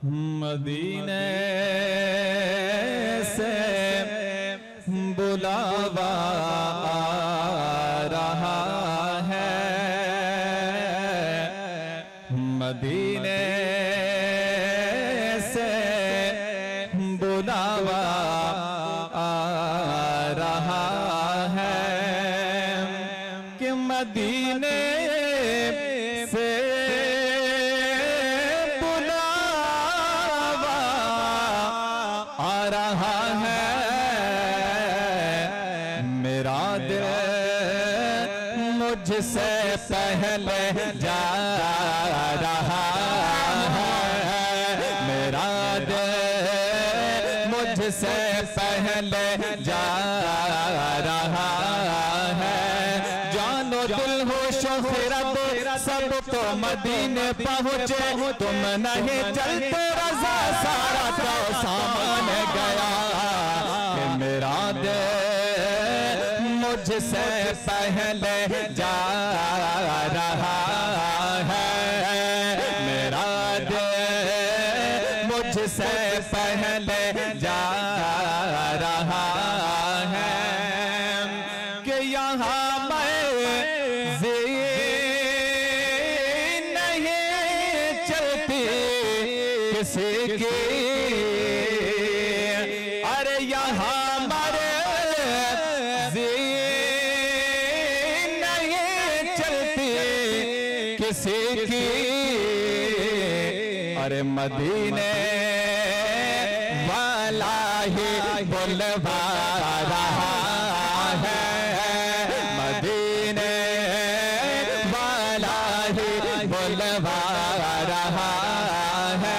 मदीने से बुलावा आ रहा है, मदीने से बुलावा आ रहा है कि मदीने से बुलावा आ रहा है। मेरा दिल मुझसे पहले जा रहा है, मेरा दिल मुझसे पहले जा रहा है। जानो दिल हो शोहरत सब तो मदीने पहुँचे, तुम नहीं चलते रज़ा सारा तो सामने गया कि मेरा दिल मुझसे पहले जा रहा है, मेरा दिल मुझसे पहले जा रहा है कि यहाँ मैं नहीं चलती किसी की, अरे यहाँ मरे नहीं चलती किसी की, अरे मदीने वाला ही बुलवा रहा है, मदीने वाला ही बुलवा रहा है,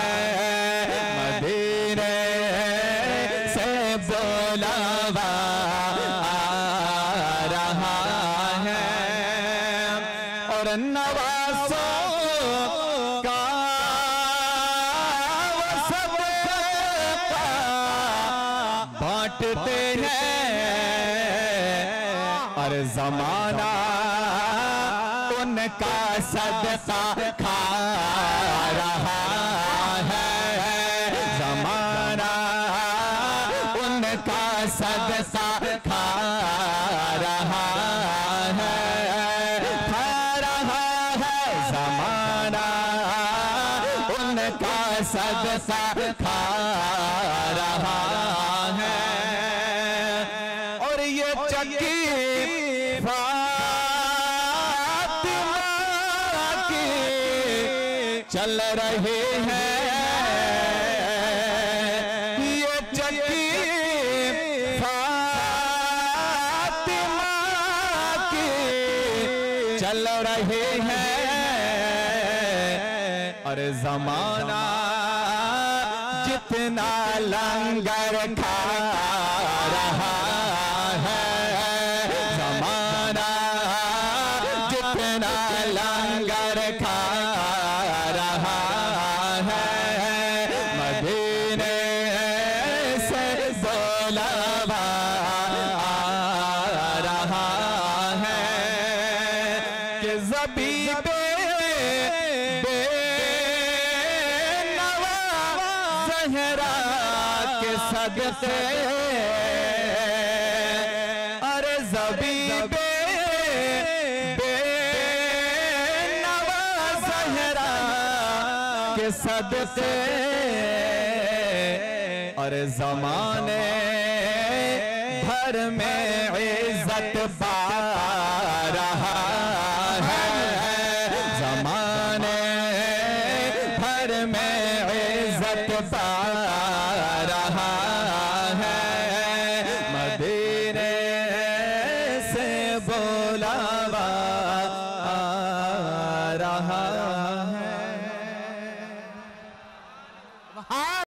मदीने से बुलवा आ रहा है। और नवाज़ों का वो सब बांटते हैं, और ज़माना उनका सदका खा रहा है, ज़माना उनका सदका खा रहा है, खा रहा है ज़माना उनका सदका खा रहा है। और ये चक्की फातिमा की चल रही है, ये चक्की फातिमा की चल रही है, और ज़माना जितना लंगर खा रहा है, ज़माना जितना लंगर खा रहा है, मदीने से बुलावा आ रहा है कि ज़बीबे ज़हरा के सदक़े, अरे ज़बीबे बेनवा ज़हरा के सदक़े, अरे ज़माने भर में इज़्ज़त पा रहा है, ज़माने भर में इज़्ज़त पा रहा है, मदीने से बोला